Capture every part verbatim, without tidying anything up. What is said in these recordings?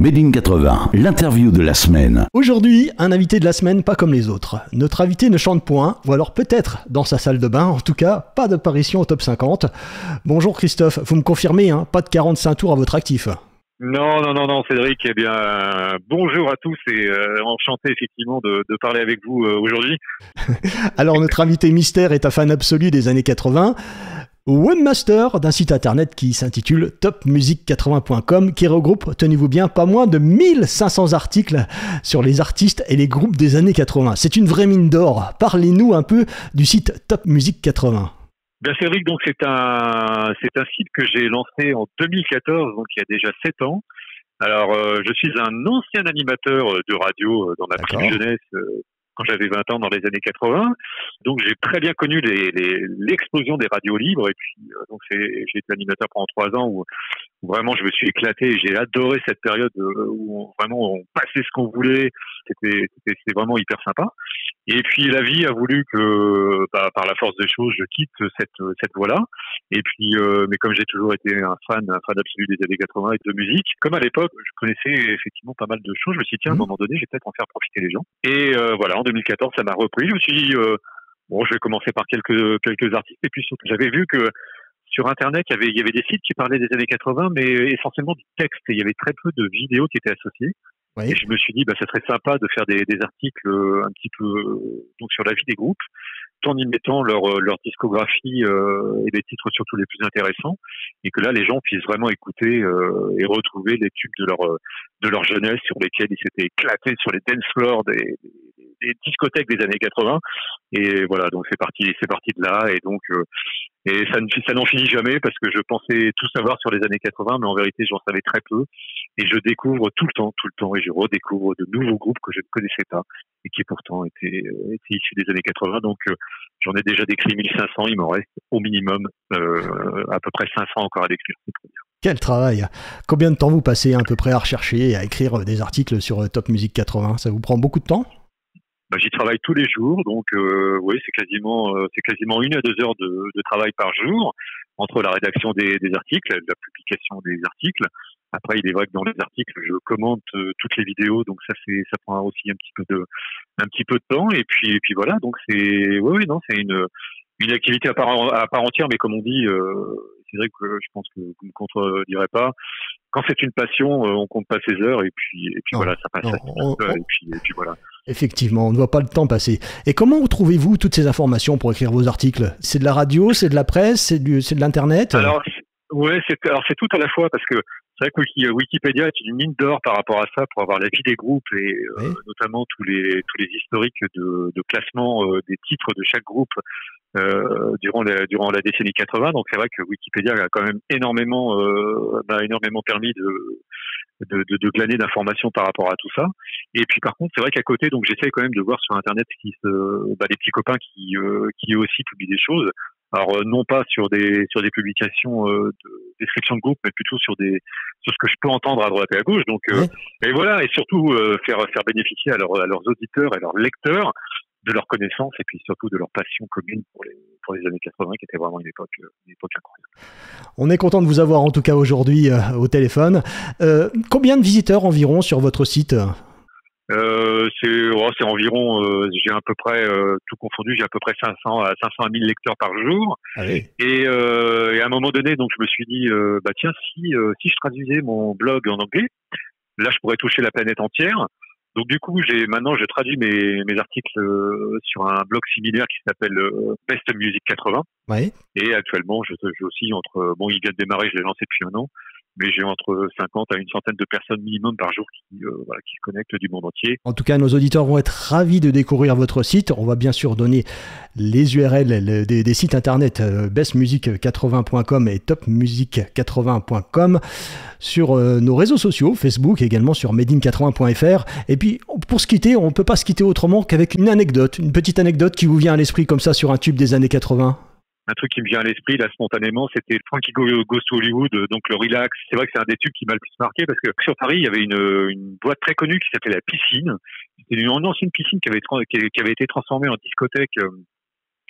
Made in quatre-vingts, l'interview de la semaine. Aujourd'hui, un invité de la semaine pas comme les autres. Notre invité ne chante point, ou alors peut-être dans sa salle de bain, en tout cas, pas d'apparition au top cinquante. Bonjour Christophe, vous me confirmez, hein, pas de quarante-cinq tours à votre actif? Non, non, non, non, Cédric, eh bien, euh, bonjour à tous et euh, enchanté effectivement de, de parler avec vous euh, aujourd'hui. Alors notre invité mystère est un fan absolu des années quatre-vingts. Webmaster d'un site internet qui s'intitule top music quatre-vingts point com, qui regroupe, tenez-vous bien, pas moins de mille cinq cents articles sur les artistes et les groupes des années quatre-vingts. C'est une vraie mine d'or. Parlez-nous un peu du site Top Music quatre-vingts. Bien Cédric, donc c'est un c'est un site que j'ai lancé en deux mille quatorze, donc il y a déjà sept ans. Alors euh, je suis un ancien animateur de radio euh, dans ma prime jeunesse. Euh, quand j'avais vingt ans dans les années quatre-vingts. Donc j'ai très bien connu les, les, l'explosion des radios libres et puis euh, donc c'est, j'ai été animateur pendant trois ans où, où vraiment je me suis éclaté et j'ai adoré cette période où on, vraiment on passait ce qu'on voulait. C'était, c'était, c'était vraiment hyper sympa. Et puis la vie a voulu que, bah, par la force des choses, je quitte cette cette voie-là. Et puis, euh, mais comme j'ai toujours été un fan, un fan absolu des années quatre-vingts et de musique, comme à l'époque, je connaissais effectivement pas mal de choses. Je me suis dit tiens, à un moment donné, je vais peut-être en faire profiter les gens. Et euh, voilà, en deux mille quatorze, ça m'a repris. Je me suis dit euh, bon, je vais commencer par quelques quelques articles. Et puis surtout, j'avais vu que sur Internet, il y avait il y avait des sites qui parlaient des années quatre-vingts, mais essentiellement du texte. Et il y avait très peu de vidéos qui étaient associées. Oui. Et je me suis dit, bah, ça serait sympa de faire des, des articles un petit peu donc sur la vie des groupes, tout en y mettant leur, leur discographie euh, et les titres surtout les plus intéressants, et que là les gens puissent vraiment écouter euh, et retrouver les tubes de leur de leur jeunesse sur lesquels ils s'étaient éclatés sur les dance floors des, des, des discothèques des années quatre-vingts. Et voilà, donc c'est parti, c'est parti de là, et donc euh, et ça, ça n'en finit jamais parce que je pensais tout savoir sur les années quatre-vingts, mais en vérité j'en savais très peu. Et je découvre tout le temps, tout le temps, et je redécouvre de nouveaux groupes que je ne connaissais pas et qui pourtant étaient, étaient issus des années quatre-vingts. Donc euh, j'en ai déjà décrit mille cinq cents, il m'en reste au minimum euh, à peu près cinq cents encore à décrire. Quel travail! Combien de temps vous passez à peu près à rechercher et à écrire des articles sur Top Music quatre-vingts? Ça vous prend beaucoup de temps? Bah, j'y travaille tous les jours, donc euh, oui, c'est quasiment, euh, c'est quasiment une à deux heures de, de travail par jour entre la rédaction des, des articles, la publication des articles. Après, il est vrai que dans les articles, je commente euh, toutes les vidéos, donc ça, c'est, ça prend aussi un petit peu de, un petit peu de temps. Et puis, et puis voilà, donc c'est, oui, oui, non, c'est une, une activité à part, à part entière, mais comme on dit, euh, c'est vrai que je pense que vous ne me contredirez pas. Quand c'est une passion, euh, on compte pas ses heures, et puis, et puis non, voilà, ça passe. Non, on, on, et puis, et puis voilà. Effectivement, on ne voit pas le temps passer. Et comment retrouvez-vous toutes ces informations pour écrire vos articles? C'est de la radio, c'est de la presse, c'est du, c'est de l'internet? Alors, ouais, c'est, alors c'est tout à la fois parce que c'est vrai que Wikipédia est une mine d'or par rapport à ça pour avoir la vie des groupes et oui. euh, notamment tous les tous les historiques de, de classement euh, des titres de chaque groupe euh, durant la durant la décennie quatre-vingts. Donc c'est vrai que Wikipédia a quand même énormément euh, m'a énormément permis de De, de, de glaner d'informations par rapport à tout ça. Et puis par contre, c'est vrai qu'à côté, donc j'essaie quand même de voir sur Internet qui se, bah, les petits copains qui, euh, qui eux aussi publient des choses. Alors euh, non pas sur des sur des publications euh, de description de groupe, mais plutôt sur des sur ce que je peux entendre à droite et à gauche. Donc euh, oui. Et voilà, et surtout euh, faire faire bénéficier à, leur, à leurs auditeurs et leurs lecteurs de leur connaissance et puis surtout de leur passion commune pour les, pour les années quatre-vingts qui était vraiment une époque, une époque incroyable. On est content de vous avoir en tout cas aujourd'hui euh, au téléphone. Euh, combien de visiteurs environ sur votre site? euh, c'est, oh, c'est environ, euh, j'ai à peu près, euh, tout confondu, j'ai à peu près cinq cents à cinq cents à mille lecteurs par jour. Ah oui. Et, euh, et à un moment donné, donc je me suis dit, euh, bah tiens, si, euh, si je traduisais mon blog en anglais, là je pourrais toucher la planète entière. Donc du coup, j'ai maintenant je traduis mes, mes articles euh, sur un blog similaire qui s'appelle euh, Best Music quatre-vingts. Ouais. Et actuellement, je, je aussi entre bon, il vient de démarrer, je l'ai lancé depuis un an, mais j'ai entre cinquante à une centaine de personnes minimum par jour qui, euh, voilà, qui se connectent du monde entier. En tout cas, nos auditeurs vont être ravis de découvrir votre site. On va bien sûr donner les U R L des, des sites internet euh, best music quatre-vingts point com et top music quatre-vingts point com sur euh, nos réseaux sociaux, Facebook, également sur made in quatre-vingts point f r. Et puis, pour se quitter, on ne peut pas se quitter autrement qu'avec une anecdote, une petite anecdote qui vous vient à l'esprit comme ça sur un tube des années quatre-vingts. Un truc qui me vient à l'esprit là spontanément, c'était Frankie Goes to Hollywood, donc le Relax. C'est vrai que c'est un des tubes qui m'a le plus marqué parce que sur Paris, il y avait une, une boîte très connue qui s'appelait la Piscine. C'était une ancienne piscine qui avait, qui avait été transformée en discothèque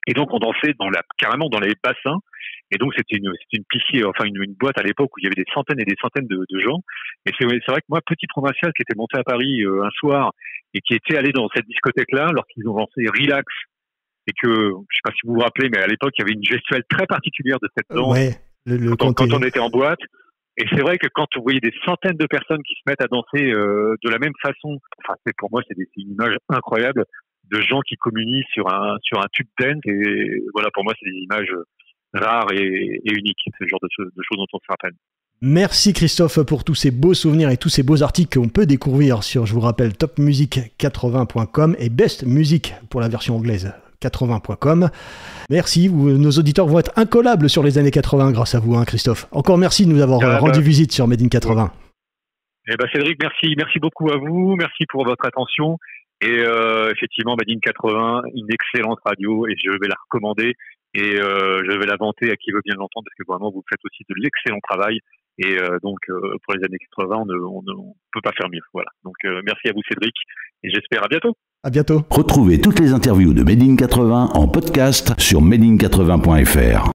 Et donc on dansait dans la, carrément dans les bassins. Et donc c'était une, c'était une piscine, enfin une, une boîte à l'époque où il y avait des centaines et des centaines de, de gens. Et c'est, c'est vrai que moi, petit provincial qui était monté à Paris euh, un soir et qui était allé dans cette discothèque-là lorsqu'ils ont lancé Relax, et que je sais pas si vous vous rappelez, mais à l'époque il y avait une gestuelle très particulière de cette danse. Ouais, le, le quand, on, quand on était en boîte. Et c'est vrai que quand vous voyez des centaines de personnes qui se mettent à danser euh, de la même façon, enfin c'est pour moi c'est, des, c'est une image incroyable de gens qui communient sur un sur un tube dance. Et voilà, pour moi c'est des images rares et, et uniques. C'est le genre de, de choses dont on se rappelle. Merci Christophe pour tous ces beaux souvenirs et tous ces beaux articles qu'on peut découvrir sur, je vous rappelle, top music quatre-vingts point com et Best Music pour la version anglaise quatre-vingts point com. Merci, vous, nos auditeurs vont être incollables sur les années quatre-vingts grâce à vous, hein, Christophe. Encore merci de nous avoir ah, rendu bah, visite sur Made in quatre-vingts. Eh ben Cédric, merci, merci beaucoup à vous, merci pour votre attention. Et euh, effectivement, Made in quatre-vingts, une excellente radio, et je vais la recommander et euh, je vais la vanter à qui veut bien l'entendre, parce que vraiment vous faites aussi de l'excellent travail. Et euh, donc euh, pour les années quatre-vingts, on ne, on ne on peut pas faire mieux. Voilà. Donc euh, merci à vous Cédric, et j'espère à bientôt. À bientôt. Retrouvez toutes les interviews de Made in quatre-vingts en podcast sur made in quatre-vingts point f r.